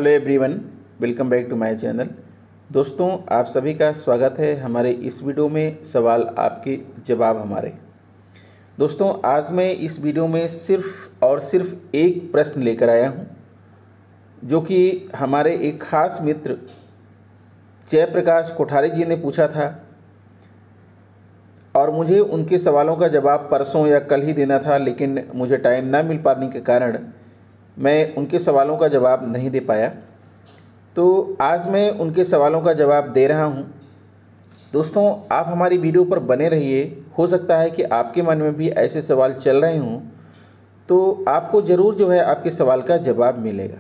Hello everyone, welcome back to my channel. दोस्तों, आप सभी का स्वागत है हमारे इस वीडियो में सवाल आपके जवाब हमारे। दोस्तों, आज मैं इस वीडियो में सिर्फ और सिर्फ एक प्रश्न लेकर आया हूं, जो कि हमारे एक खास मित्र जयप्रकाश कोठारी जी ने पूछा था और मुझे उनके सवालों का जवाब परसों या कल ही देना था, लेकिन मुझे टाइम ना मिल पाने के कारण मैं उनके सवालों का जवाब नहीं दे पाया। तो आज मैं उनके सवालों का जवाब दे रहा हूं। दोस्तों, आप हमारी वीडियो पर बने रहिए। हो सकता है कि आपके मन में भी ऐसे सवाल चल रहे हों, तो आपको ज़रूर आपके सवाल का जवाब मिलेगा।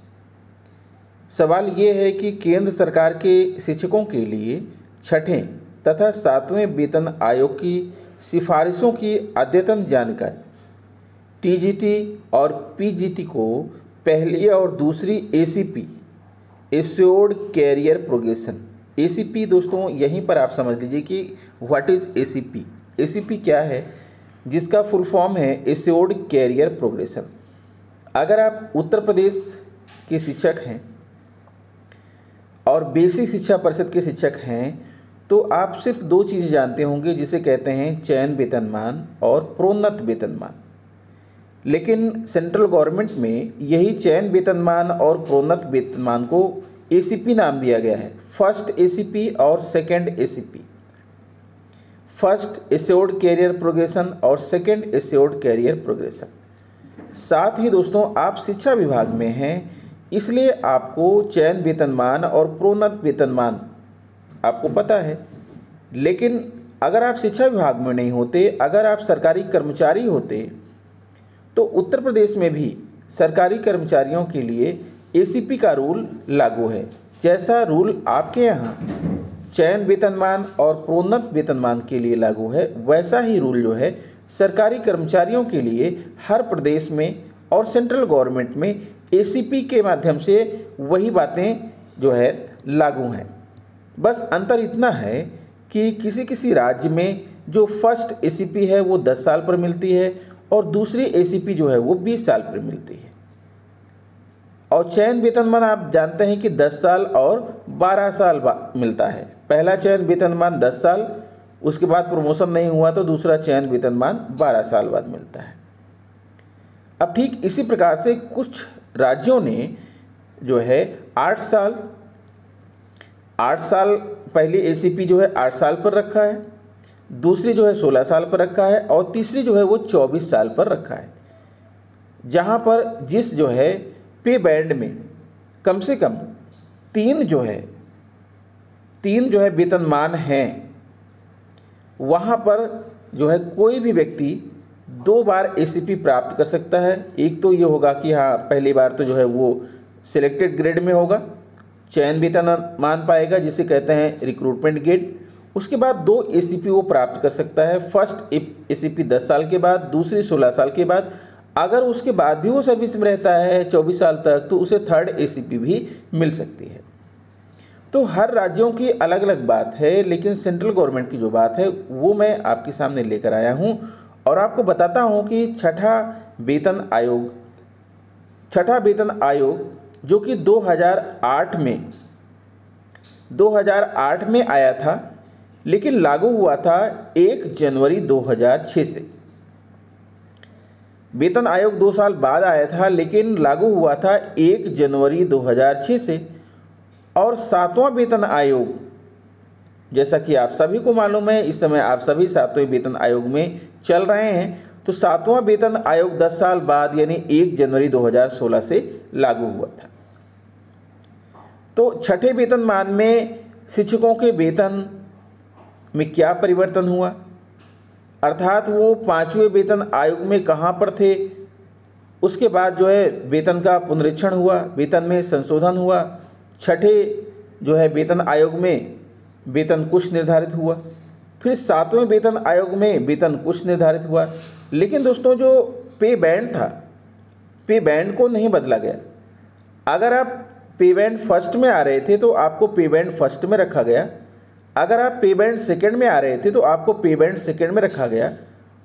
सवाल ये है कि केंद्र सरकार के शिक्षकों के लिए छठें तथा 7वें वेतन आयोग की सिफारिशों की अद्यतन जानकारी टीजीटी और पीजीटी को पहली और दूसरी ACP assured career progression. ACP दोस्तों, यहीं पर आप समझ लीजिए कि व्हाट इज़ एसीपी। एसीपी क्या है, जिसका फुल फॉर्म है एश्योर्ड कैरियर प्रोग्रेशन। अगर आप उत्तर प्रदेश के शिक्षक हैं और बेसिक शिक्षा परिषद के शिक्षक हैं, तो आप सिर्फ दो चीज़ें जानते होंगे, जिसे कहते हैं चयन वेतनमान और प्रोन्नत वेतनमान। लेकिन सेंट्रल गवर्नमेंट में यही चयन वेतनमान और प्रोन्नत वेतनमान को एसीपी नाम दिया गया है। फर्स्ट एसीपी और second ACP, first assured career progression और सेकंड एश्योर्ड कैरियर प्रोग्रेशन। साथ ही दोस्तों, आप शिक्षा विभाग में हैं, इसलिए आपको चयन वेतनमान और प्रोन्नत वेतनमान आपको पता है। लेकिन अगर आप शिक्षा विभाग में नहीं होते, अगर आप सरकारी कर्मचारी होते, तो उत्तर प्रदेश में भी सरकारी कर्मचारियों के लिए एसीपी का रूल लागू है। जैसा रूल आपके यहाँ चयन वेतनमान और प्रोन्नत वेतनमान के लिए लागू है, वैसा ही रूल सरकारी कर्मचारियों के लिए हर प्रदेश में और सेंट्रल गवर्नमेंट में एसीपी के माध्यम से वही बातें लागू हैं। बस अंतर इतना है कि किसी किसी राज्य में जो फर्स्ट एसीपी है वो 10 साल पर मिलती है और दूसरी एसीपी वो 20 साल पर मिलती है। और चयन वेतनमान आप जानते हैं कि 10 साल और 12 साल मिलता है। पहला चयन वेतनमान 10 साल, उसके बाद प्रमोशन नहीं हुआ तो दूसरा चयन वेतनमान 12 साल बाद मिलता है। अब ठीक इसी प्रकार से कुछ राज्यों ने 8 साल पहली एसीपी 8 साल पर रखा है, दूसरी 16 साल पर रखा है और तीसरी वो 24 साल पर रखा है। जहाँ पर जिस पे बैंड में कम से कम तीन वेतनमान हैं, वहाँ पर कोई भी व्यक्ति 2 बार एसीपी प्राप्त कर सकता है। एक तो ये होगा कि हाँ, पहली बार तो वो सिलेक्टेड ग्रेड में होगा, चयन वेतनमान पाएगा, जिसे कहते हैं रिक्रूटमेंट ग्रेड। उसके बाद 2 एसीपी वो प्राप्त कर सकता है। फर्स्ट एसीपी 10 साल के बाद, दूसरी 16 साल के बाद। अगर उसके बाद भी वो सर्विस में रहता है 24 साल तक, तो उसे थर्ड एसीपी भी मिल सकती है। तो हर राज्यों की अलग अलग बात है, लेकिन सेंट्रल गवर्नमेंट की जो बात है वो मैं आपके सामने लेकर आया हूँ और आपको बताता हूँ कि छठा वेतन आयोग जो कि 2008 में आया था, लेकिन लागू हुआ था 1 जनवरी 2006 से। वेतन आयोग 2 साल बाद आया था, लेकिन लागू हुआ था 1 जनवरी 2006 से। और 7वां वेतन आयोग, जैसा कि आप सभी को मालूम है, इस समय आप सभी 7वें वेतन आयोग में चल रहे हैं, तो 7वां वेतन आयोग 10 साल बाद यानी 1 जनवरी 2016 से लागू हुआ था। तो छठे वेतनमान में शिक्षकों के वेतन में क्या परिवर्तन हुआ, अर्थात वो 5वें वेतन आयोग में कहाँ पर थे, उसके बाद वेतन का पुनरीक्षण हुआ, वेतन में संशोधन हुआ। छठे वेतन आयोग में वेतन कुछ निर्धारित हुआ, फिर 7वें वेतन आयोग में वेतन कुछ निर्धारित हुआ। लेकिन दोस्तों, जो पे बैंड था, पे बैंड को नहीं बदला गया। अगर आप पे बैंड फर्स्ट में आ रहे थे तो आपको पे बैंड फर्स्ट में रखा गया, अगर आप पे बैंड सेकंड में आ रहे थे तो आपको पे बैंड सेकंड में रखा गया,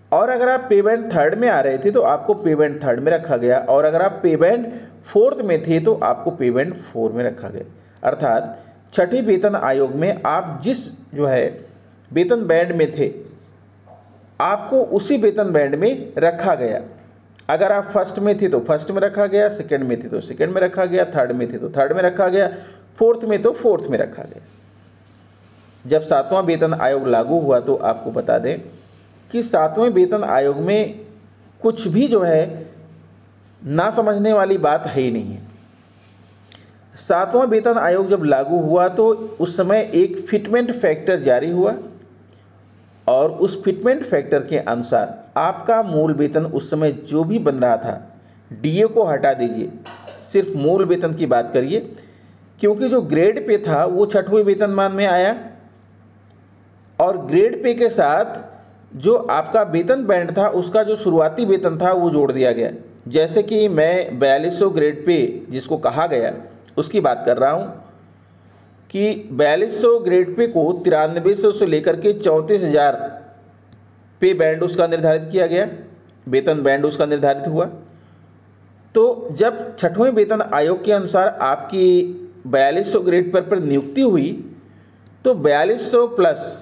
और अगर आप पे बैंड थर्ड में आ रहे थे तो आपको पे बैंड थर्ड में रखा गया, और अगर आप पे बैंड फोर्थ में थे तो आपको पे बैंड 4 में रखा गया। अर्थात छठे वेतन आयोग में आप जिस जो है वेतन बैंड में थे आपको उसी वेतन बैंड में रखा गया। अगर आप फर्स्ट में थे तो फर्स्ट में रखा गया, सेकंड में थे तो सेकंड में रखा गया, थर्ड में थे तो थर्ड में रखा गया, फोर्थ में तो फोर्थ में रखा गया। जब 7वां वेतन आयोग लागू हुआ तो आपको बता दें कि 7वें वेतन आयोग में कुछ भी जो है ना समझने वाली बात है ही नहीं है। 7वां वेतन आयोग जब लागू हुआ तो उस समय एक फिटमेंट फैक्टर जारी हुआ, और उस फिटमेंट फैक्टर के अनुसार आपका मूल वेतन उस समय जो भी बन रहा था, डीए को हटा दीजिए, सिर्फ मूल वेतन की बात करिए, क्योंकि जो ग्रेड पे था वो 6वें वेतनमान में आया, और ग्रेड पे के साथ जो आपका वेतन बैंड था उसका जो शुरुआती वेतन था वो जोड़ दिया गया। जैसे कि मैं 4200 ग्रेड पे जिसको कहा गया उसकी बात कर रहा हूँ कि 4200 ग्रेड पे को 9300 से लेकर के 34,000 पे बैंड उसका निर्धारित किया गया, वेतन बैंड उसका निर्धारित हुआ। तो जब 6वें वेतन आयोग के अनुसार आपकी 4200 ग्रेड पर नियुक्ति हुई तो 4200 प्लस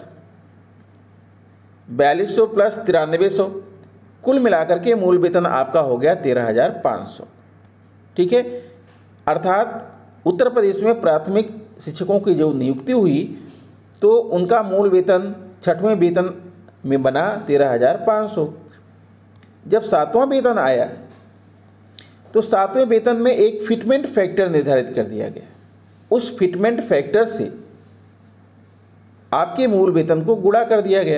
9300 कुल मिलाकर के मूल वेतन आपका हो गया 13,500। ठीक है, अर्थात उत्तर प्रदेश में प्राथमिक शिक्षकों की जो नियुक्ति हुई तो उनका मूल वेतन 6वें वेतन में बना 13,500। जब 7वां वेतन आया तो 7वें वेतन में एक फिटमेंट फैक्टर निर्धारित कर दिया गया। उस फिटमेंट फैक्टर से आपके मूल वेतन को गुणा कर दिया गया,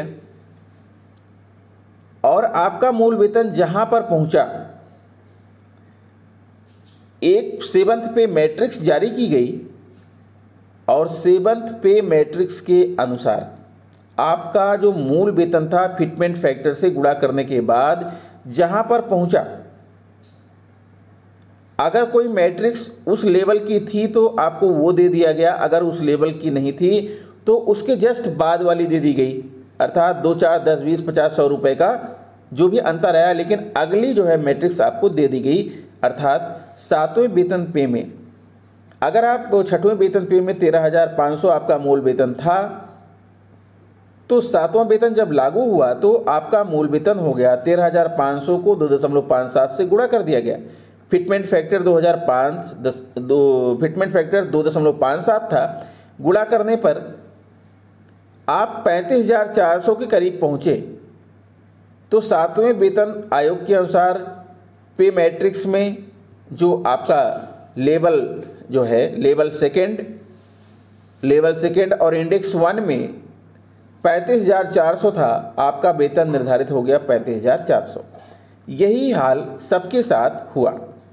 और आपका मूल वेतन जहां पर पहुंचा, एक 7th पे मैट्रिक्स जारी की गई, और 7th पे मैट्रिक्स के अनुसार आपका जो मूल वेतन था फिटमेंट फैक्टर से गुणा करने के बाद जहां पर पहुंचा, अगर कोई मैट्रिक्स उस लेवल की थी तो आपको वो दे दिया गया, अगर उस लेवल की नहीं थी तो उसके जस्ट बाद वाली दे दी गई। अर्थात 2, 4, 10, 20, 50, 100 रुपये का जो भी अंतर आया, लेकिन अगली जो है मैट्रिक्स आपको दे दी गई। अर्थात 7वें वेतन पे में अगर आप 6वें वेतन पे में 13,500 आपका मूल वेतन था, तो 7वां वेतन जब लागू हुआ तो आपका मूल वेतन हो गया 13,500 को 2.57 से गुणा कर दिया गया। फिटमेंट फैक्टर 2.57 था, गुणा करने पर आप 35,400 के करीब पहुँचे। तो 7वें वेतन आयोग के अनुसार पे मैट्रिक्स में जो आपका लेवल जो है लेवल सेकेंड और इंडेक्स 1 में 35,400 था, आपका वेतन निर्धारित हो गया 35,400। यही हाल सबके साथ हुआ।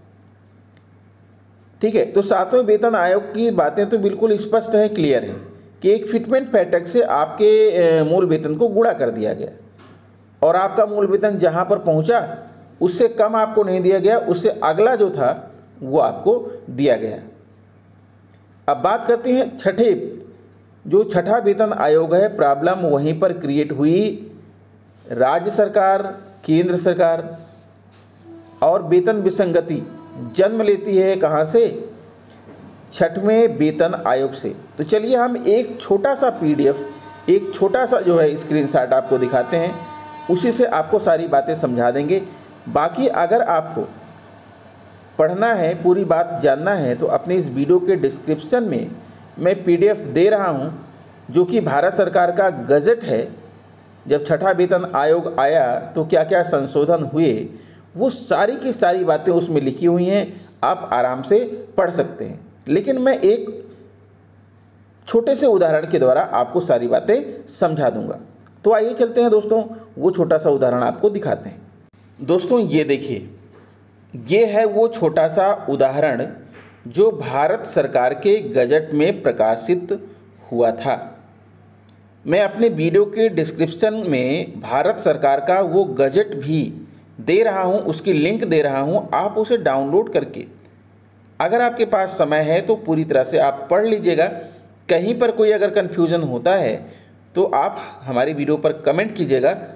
ठीक है, तो 7वें वेतन आयोग की बातें तो बिल्कुल स्पष्ट है, क्लियर है कि एक फिटमेंट फैक्टर से आपके मूल वेतन को गुणा कर दिया गया, और आपका मूल वेतन जहां पर पहुंचा उससे कम आपको नहीं दिया गया, उससे अगला जो था वो आपको दिया गया। अब बात करते हैं छठा वेतन आयोग है, प्रॉब्लम वहीं पर क्रिएट हुई। राज्य सरकार, केंद्र सरकार और वेतन विसंगति जन्म लेती है कहाँ से? 6वें वेतन आयोग से। तो चलिए हम एक छोटा सा PDF, एक छोटा सा जो है स्क्रीनशॉट आपको दिखाते हैं, उसी से आपको सारी बातें समझा देंगे। बाकी अगर आपको पढ़ना है, पूरी बात जानना है, तो अपने इस वीडियो के डिस्क्रिप्शन में मैं PDF दे रहा हूं, जो कि भारत सरकार का गज़ट है। जब 6ठा वेतन आयोग आया तो क्या क्या संशोधन हुए, वो सारी की सारी बातें उसमें लिखी हुई हैं, आप आराम से पढ़ सकते हैं। लेकिन मैं एक छोटे से उदाहरण के द्वारा आपको सारी बातें समझा दूंगा। तो आइए चलते हैं दोस्तों, वो छोटा सा उदाहरण आपको दिखाते हैं। दोस्तों ये देखिए, ये है वो छोटा सा उदाहरण जो भारत सरकार के गज़ट में प्रकाशित हुआ था। मैं अपने वीडियो के डिस्क्रिप्शन में भारत सरकार का वो गज़ट भी दे रहा हूँ, उसकी लिंक दे रहा हूँ, आप उसे डाउनलोड करके अगर आपके पास समय है तो पूरी तरह से आप पढ़ लीजिएगा। कहीं पर कोई अगर कन्फ्यूज़न होता है तो आप हमारी वीडियो पर कमेंट कीजिएगा,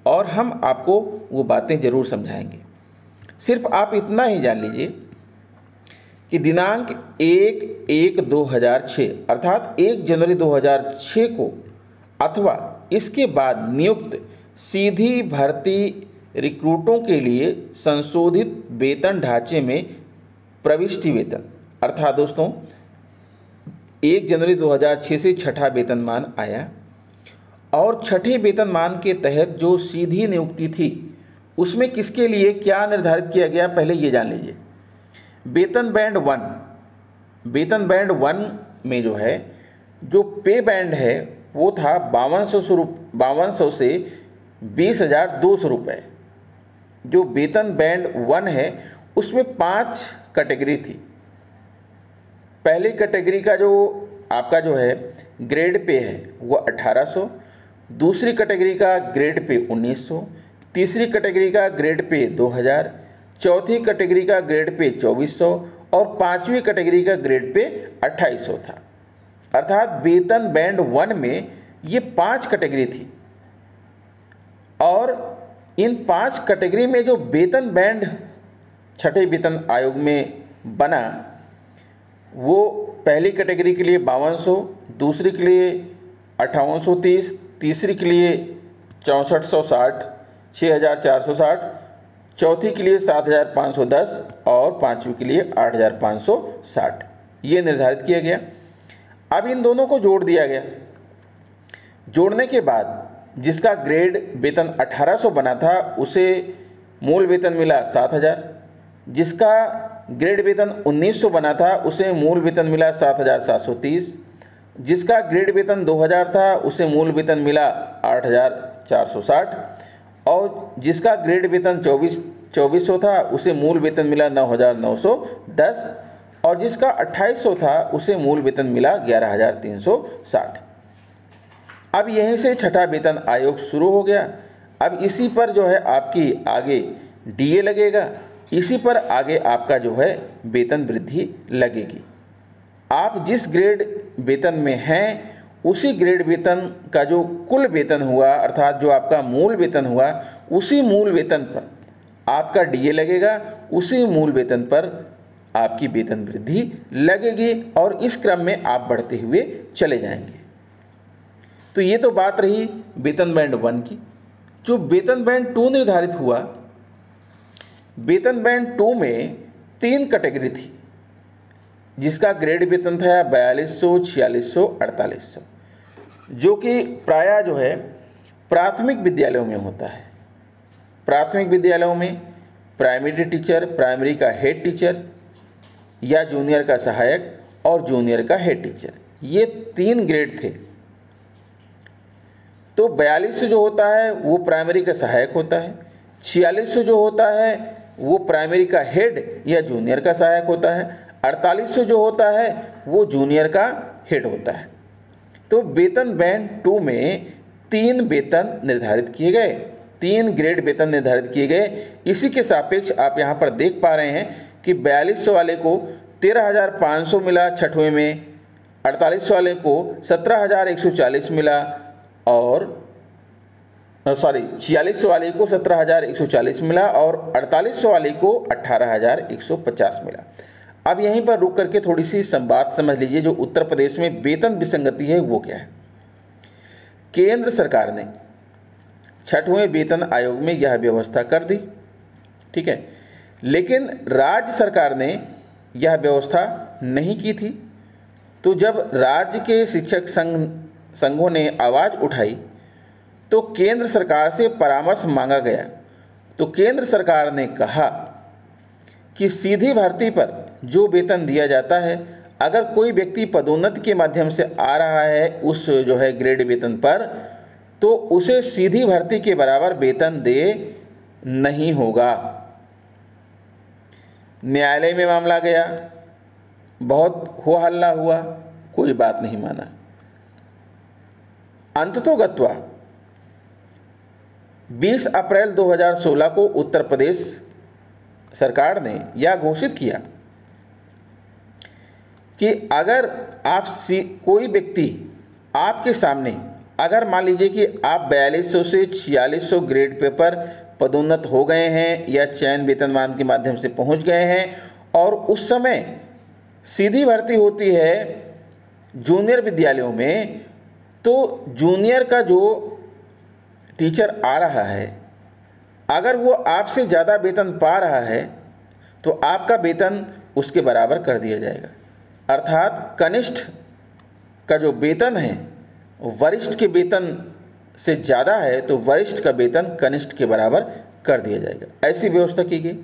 और हम आपको वो बातें ज़रूर समझाएंगे। सिर्फ आप इतना ही जान लीजिए कि दिनांक 1/1/2006 अर्थात 1 जनवरी 2006 को अथवा इसके बाद नियुक्त सीधी भर्ती रिक्रूटों के लिए संशोधित वेतन ढांचे में प्रविष्टि वेतन अर्थात दोस्तों 1 जनवरी 2006 से छठा वेतनमान आया और छठे वेतनमान के तहत जो सीधी नियुक्ति थी उसमें किसके लिए क्या निर्धारित किया गया पहले ये जान लीजिए। वेतन बैंड 1 में जो है जो पे बैंड है वो था 5200 से 20,200 रुपये। जो वेतन बैंड 1 है उसमें 5 कैटेगरी थी। पहली कैटेगरी का जो आपका जो है ग्रेड पे है वो 1800, दूसरी कैटेगरी का ग्रेड पे 1900, तीसरी कैटेगरी का ग्रेड पे 2000, चौथी कैटेगरी का ग्रेड पे 2400 और पांचवी कैटेगरी का ग्रेड पे 2800 था। अर्थात वेतन बैंड 1 में ये 5 कैटेगरी थी और इन 5 कैटेगरी में जो वेतन बैंड छठे वेतन आयोग में बना वो पहली कैटेगरी के लिए 5200, दूसरी के लिए 5830, तीसरी के लिए 6460, 6460, चौथी के लिए 7510 और पांचवी के लिए 8560 ये निर्धारित किया गया। अब इन दोनों को जोड़ दिया गया। जोड़ने के बाद जिसका ग्रेड वेतन 1800 बना था उसे मूल वेतन मिला 7000, जिसका ग्रेड वेतन 1900 बना था उसे मूल वेतन मिला 7730, जिसका ग्रेड वेतन 2000 था उसे मूल वेतन मिला 8460 और जिसका ग्रेड वेतन 2400 था उसे मूल वेतन मिला 9910 और जिसका 2800 था उसे मूल वेतन मिला 11360। अब यहीं से छठा वेतन आयोग शुरू हो गया। अब इसी पर जो है आपकी आगे डीए लगेगा, इसी पर आगे आपका जो है वेतन वृद्धि लगेगी। आप जिस ग्रेड वेतन में हैं उसी ग्रेड वेतन का जो कुल वेतन हुआ अर्थात जो आपका मूल वेतन हुआ उसी मूल वेतन पर आपका डीए लगेगा, उसी मूल वेतन पर आपकी वेतन वृद्धि लगेगी और इस क्रम में आप बढ़ते हुए चले जाएंगे। तो ये तो बात रही वेतन बैंड 1 की। जो वेतन बैंड 2 निर्धारित हुआ, वेतन बैंड 2 में 3 कैटेगरी थी जिसका ग्रेड वेतन था 4200, 4600, 4800 जो कि प्रायः जो है प्राथमिक विद्यालयों में होता है। प्राथमिक विद्यालयों में प्राइमरी टीचर, प्राइमरी का हेड टीचर या जूनियर का सहायक और जूनियर का हेड टीचर, ये 3 ग्रेड थे। तो 4200 जो होता है वो प्राइमरी का सहायक होता है, 4600 जो होता है वो प्राइमरी का हेड या जूनियर का सहायक होता है, 4800 जो होता है वो जूनियर का हेड होता है। तो वेतन बैंड 2 में 3 वेतन निर्धारित किए गए, 3 ग्रेड वेतन निर्धारित किए गए। इसी के सापेक्ष आप यहाँ पर देख पा रहे हैं कि 4200 वाले को 13,500 मिला छठवें में, 4800 वाले को 17,140 मिला और 4600 वाले को 17,140 मिला और 4800 वाले को 18,150 मिला। अब यहीं पर रुक करके थोड़ी सी बात समझ लीजिए। जो उत्तर प्रदेश में वेतन विसंगति है वो क्या है। केंद्र सरकार ने छठवें वेतन आयोग में यह व्यवस्था कर दी, ठीक है, लेकिन राज्य सरकार ने यह व्यवस्था नहीं की थी। तो जब राज्य के शिक्षक संघों ने आवाज़ उठाई तो केंद्र सरकार से परामर्श मांगा गया। तो केंद्र सरकार ने कहा कि सीधी भर्ती पर जो वेतन दिया जाता है, अगर कोई व्यक्ति पदोन्नति के माध्यम से आ रहा है उस जो है ग्रेड वेतन पर, तो उसे सीधी भर्ती के बराबर वेतन दे नहीं होगा। न्यायालय में मामला गया, बहुत हो हल्ला हुआ, कोई बात नहीं माना। अंततोगत्वा 20 अप्रैल 2016 को उत्तर प्रदेश सरकार ने यह घोषित किया कि अगर आप कोई व्यक्ति आपके सामने अगर मान लीजिए कि आप 4200 से 4600 ग्रेड पे पर पदोन्नत हो गए हैं या चयन वेतनमान के माध्यम से पहुंच गए हैं और उस समय सीधी भर्ती होती है जूनियर विद्यालयों में, तो जूनियर का जो टीचर आ रहा है अगर वो आपसे ज़्यादा वेतन पा रहा है तो आपका वेतन उसके बराबर कर दिया जाएगा। अर्थात कनिष्ठ का जो वेतन है वरिष्ठ के वेतन से ज़्यादा है तो वरिष्ठ का वेतन कनिष्ठ के बराबर कर दिया जाएगा। ऐसी व्यवस्था की गई।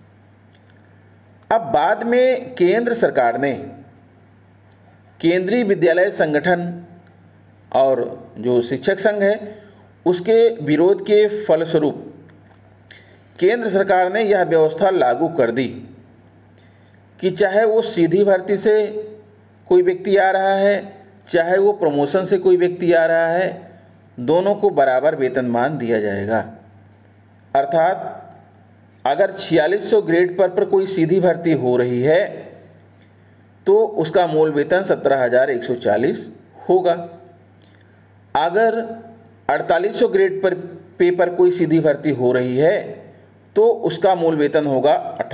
अब बाद में केंद्र सरकार ने केंद्रीय विद्यालय संगठन और जो शिक्षक संघ है उसके विरोध के फलस्वरूप केंद्र सरकार ने यह व्यवस्था लागू कर दी कि चाहे वो सीधी भर्ती से कोई व्यक्ति आ रहा है चाहे वो प्रमोशन से कोई व्यक्ति आ रहा है, दोनों को बराबर वेतनमान दिया जाएगा। अर्थात अगर 4600 ग्रेड पर कोई सीधी भर्ती हो रही है तो उसका मूल वेतन 17,140 होगा। अगर 4800 ग्रेड पर कोई सीधी भर्ती हो रही है तो उसका मूल वेतन होगा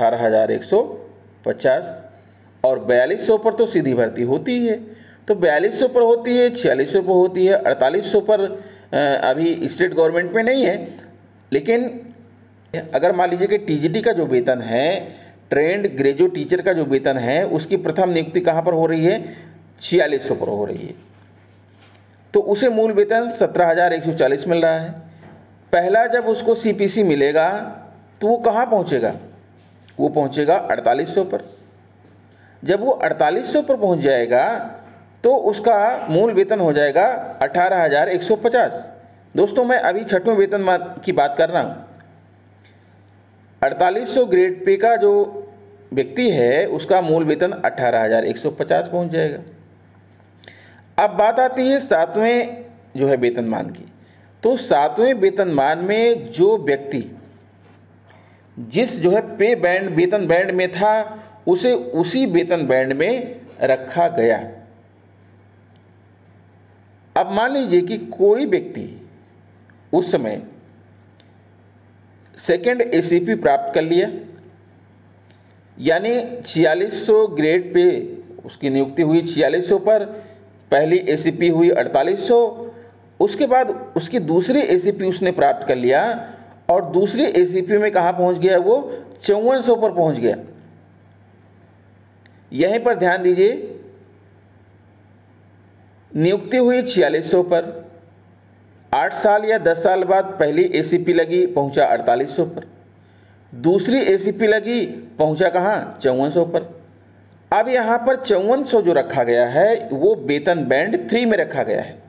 18,150 और 4200 पर तो सीधी भर्ती होती ही है, तो 4200 पर होती है, 4600 पर होती है, 4800 पर अभी स्टेट गवर्नमेंट में नहीं है। लेकिन अगर मान लीजिए कि टीजीटी का जो वेतन है, ट्रेंड ग्रेजुएट टीचर का जो वेतन है, उसकी प्रथम नियुक्ति कहाँ पर हो रही है? 4600 पर हो रही है, तो उसे मूल वेतन 17,140 मिल रहा है। पहला जब उसको सीपीसी मिलेगा तो वो कहाँ पहुँचेगा? वो पहुँचेगा 4800 पर। जब वो 4800 पर पहुँच जाएगा तो उसका मूल वेतन हो जाएगा 18,150। दोस्तों मैं अभी छठवें वेतनमान की बात कर रहा हूँ। 4800 ग्रेड पे का जो व्यक्ति है उसका मूल वेतन 18,150 पहुँच जाएगा। अब बात आती है सातवें जो है वेतनमान की। तो सातवें वेतनमान में जो व्यक्ति जिस जो है पे बैंड वेतन बैंड में था उसे उसी वेतन बैंड में रखा गया। अब मान लीजिए कि कोई व्यक्ति उस समय सेकंड एसीपी प्राप्त कर लिया, यानी 4600 ग्रेड पे उसकी नियुक्ति हुई 4600 पर, पहली एसीपी हुई 4800, उसके बाद उसकी दूसरी एसीपी उसने प्राप्त कर लिया और दूसरी एसीपी में कहाँ पहुँच गया? वो 5400 पर पहुँच गया। यहीं पर ध्यान दीजिए, नियुक्ति हुई 4600 पर, 8 साल या 10 साल बाद पहली एसीपी लगी, पहुंचा 4800 पर, दूसरी एसीपी लगी, पहुंचा कहाँ? 5400 पर। अब यहाँ पर 5400 जो रखा गया है वो वेतन बैंड 3 में रखा गया है।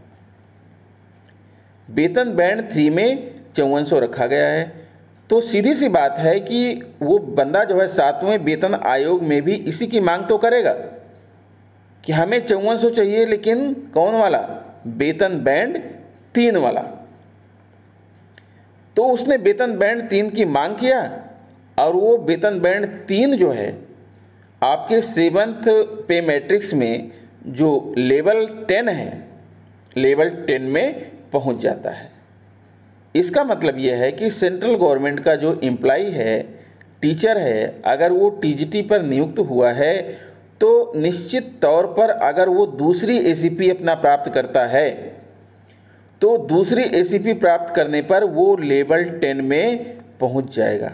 वेतन बैंड 3 में 5400 रखा गया है, तो सीधी सी बात है कि वो बंदा जो है सातवें वेतन आयोग में भी इसी की मांग तो करेगा कि हमें 5400 चाहिए, लेकिन कौन वाला? वेतन बैंड 3 वाला। तो उसने वेतन बैंड 3 की मांग किया और वो वेतन बैंड 3 जो है आपके 7th पे मैट्रिक्स में जो लेवल 10 है, लेवल 10 में पहुंच जाता है। इसका मतलब यह है कि सेंट्रल गवर्नमेंट का जो एम्प्लॉय है, टीचर है, अगर वो टीजीटी पर नियुक्त हुआ है तो निश्चित तौर पर अगर वो दूसरी एसीपी अपना प्राप्त करता है तो दूसरी एसीपी प्राप्त करने पर वो लेवल 10 में पहुंच जाएगा।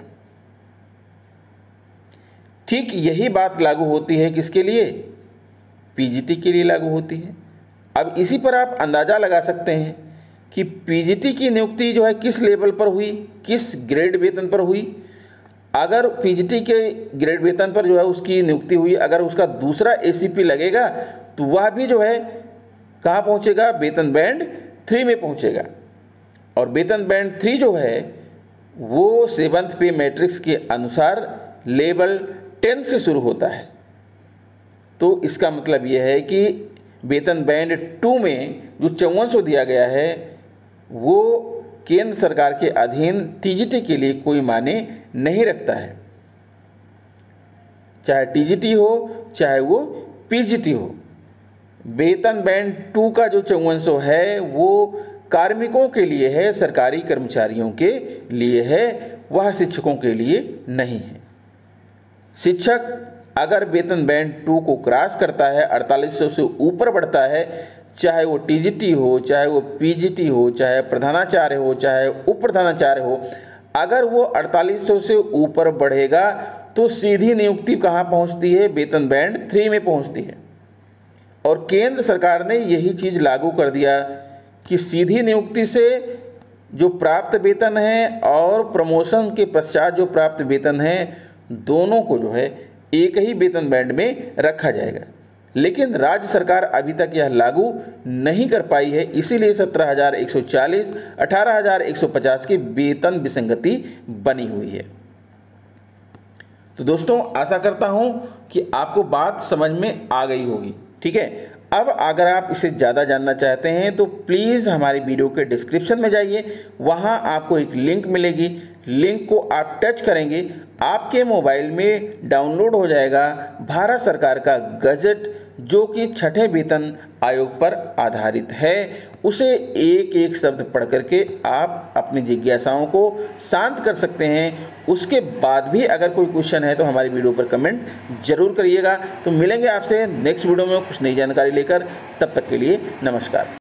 ठीक यही बात लागू होती है किसके लिए? पीजीटी के लिए लागू होती है। अब इसी पर आप अंदाज़ा लगा सकते हैं कि पीजीटी की नियुक्ति जो है किस लेवल पर हुई, किस ग्रेड वेतन पर हुई। अगर पीजीटी के ग्रेड वेतन पर जो है उसकी नियुक्ति हुई, अगर उसका दूसरा एसीपी लगेगा तो वह भी जो है कहाँ पहुँचेगा? वेतन बैंड 3 में पहुँचेगा। और वेतन बैंड 3 जो है वो 7th पे मैट्रिक्स के अनुसार लेवल 10 से शुरू होता है। तो इसका मतलब यह है कि वेतन बैंड 2 में जो 5400 दिया गया है वो केंद्र सरकार के अधीन टीजीटी के लिए कोई मायने नहीं रखता है, चाहे टीजीटी हो चाहे वो पीजीटी हो। वेतन बैंड 2 का जो 5400 है वो कार्मिकों के लिए है, सरकारी कर्मचारियों के लिए है, वह शिक्षकों के लिए नहीं है। शिक्षक अगर वेतन बैंड 2 को क्रॉस करता है, 4800 से ऊपर बढ़ता है, चाहे वो टीजीटी हो, चाहे वो पीजीटी हो, चाहे प्रधानाचार्य हो, चाहे उप प्रधानाचार्य हो, अगर वो 4800 से ऊपर बढ़ेगा तो सीधी नियुक्ति कहाँ पहुँचती है? वेतन बैंड 3 में पहुँचती है। और केंद्र सरकार ने यही चीज़ लागू कर दिया कि सीधी नियुक्ति से जो प्राप्त वेतन है और प्रमोशन के पश्चात जो प्राप्त वेतन है, दोनों को जो है एक ही वेतन बैंड में रखा जाएगा। लेकिन राज्य सरकार अभी तक यह लागू नहीं कर पाई है, इसीलिए 17,140, 18,150 की वेतन विसंगति बनी हुई है। तो दोस्तों, आशा करता हूं कि आपको बात समझ में आ गई होगी। ठीक है, अब अगर आप इसे ज़्यादा जानना चाहते हैं तो प्लीज़ हमारी वीडियो के डिस्क्रिप्शन में जाइए, वहाँ आपको एक लिंक मिलेगी। लिंक को आप टच करेंगे, आपके मोबाइल में डाउनलोड हो जाएगा भारत सरकार का गजट, जो कि 6ठे वेतन आयोग पर आधारित है। उसे एक एक शब्द पढ़ करके आप अपनी जिज्ञासाओं को शांत कर सकते हैं। उसके बाद भी अगर कोई क्वेश्चन है तो हमारी वीडियो पर कमेंट जरूर करिएगा। तो मिलेंगे आपसे नेक्स्ट वीडियो में कुछ नई जानकारी लेकर, तब तक के लिए नमस्कार।